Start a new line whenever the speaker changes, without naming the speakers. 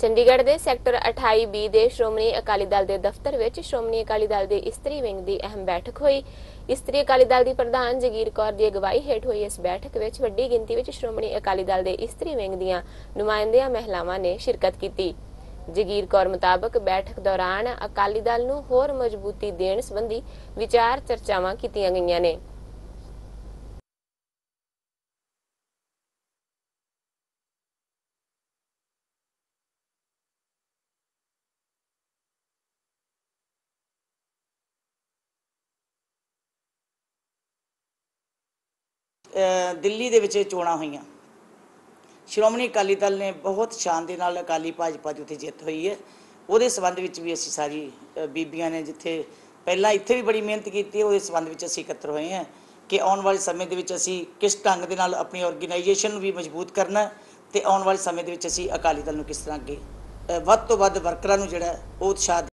ਚੰਡੀਗੜ੍ਹ ਦੇ sector 28B ਦੇ ਸ਼੍ਰੋਮਣੀ ਅਕਾਲੀ ਦਲ ਦੇ ਦਫ਼ਤਰ ਵਿੱਚ ਸ਼੍ਰੋਮਣੀ ਅਕਾਲੀ ਦਲ ਦੇ ਇਸਤਰੀ ਵਿੰਗ ਦੀ ਅਹਿਮ ਬੈਠਕ ਹੋਈ। ਇਸਤਰੀ ਅਕਾਲੀ ਦਲ ਦੀ ਪ੍ਰਧਾਨ ਜਗੀਰ ਕੌਰ ਦੀ ਅਗਵਾਈ ਹੇਠ ਹੋਈ ਇਸ ਬੈਠਕ ਵਿੱਚ ਵੱਡੀ ਗਿਣਤੀ ਵਿੱਚ ਸ਼੍ਰੋਮਣੀ ਅਕਾਲੀ ਦਲ ਦੇ ਇਸਤਰੀ ਵਿੰਗ ਦੀਆਂ ਨੁਮਾਇੰਦਿਆਂ ਮਹਿਲਾਵਾਂ ਨੇ ਸ਼ਿਰਕਤ ਕੀਤੀ। ਜਗੀਰ ਕੌਰ ਮੁਤਾਬਕ ਬੈਠਕ ਦੌਰਾਨ ਅਕਾਲੀ ਦਲ ਨੂੰ ਹੋਰ ਮਜ਼ਬੂਤੀ ਦੇਣ ਸੰਬੰਧੀ ਵਿਚਾਰ ਚਰਚਾਵਾਂ ਕੀਤੀਆਂ ਗਈਆਂ ਨੇ।
दिल्ली ਦੇ ਵਿੱਚ ਚੋਣਾਂ ਹੋਈਆਂ। ਸ਼੍ਰੋਮਣੀ ਅਕਾਲੀ ਦਲ ਨੇ ਬਹੁਤ ਸ਼ਾਨ ਦੇ ਨਾਲ ਅਕਾਲੀ ਭਾਜਪਾ ਦੀ ਉੱਥੇ ਜਿੱਤ ਹੋਈ ਹੈ। ਉਹਦੇ ਸੰਬੰਧ ਵਿੱਚ ਵੀ ਅਸੀਂ ਸਾਰੀ ਬੀਬੀਆਂ ਨੇ ਜਿੱਥੇ ਪਹਿਲਾਂ ਇੱਥੇ ਵੀ ਬੜੀ ਮਿਹਨਤ ਕੀਤੀ ਹੈ, ਉਹਦੇ ਸੰਬੰਧ ਵਿੱਚ ਅਸੀਂ ਇਕੱਤਰ ਹੋਏ ਹਾਂ ਕਿ ਆਉਣ ਵਾਲੇ ਸਮੇਂ ਦੇ ਵਿੱਚ ਅਸੀਂ ਕਿਸ ਢੰਗ ਦੇ ਨਾਲ ਆਪਣੀ ਆਰਗੇਨਾਈਜੇਸ਼ਨ ਨੂੰ ਵੀ ਮਜ਼ਬੂਤ ਕਰਨਾ ਤੇ ਆਉਣ ਵਾਲੇ ਸਮੇਂ ਦੇ ਵਿੱਚ ਅਸੀਂ ਅਕਾਲੀ ਦਲ ਨੂੰ ਕਿਸ ਤਰ੍ਹਾਂ ਅੱਗੇ ਵੱਧ ਤੋਂ ਵੱਧ ਵਰਕਰਾਂ ਨੂੰ ਜਿਹੜਾ ਉਹ ਉਤਸ਼ਾਹ